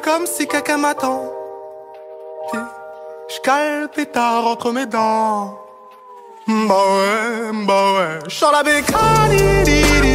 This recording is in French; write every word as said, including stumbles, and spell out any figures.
comme si quelqu'un m'attend. J'cale le pétard entre mes dents. Bah ouais, bah ouais, j'sors la bécane.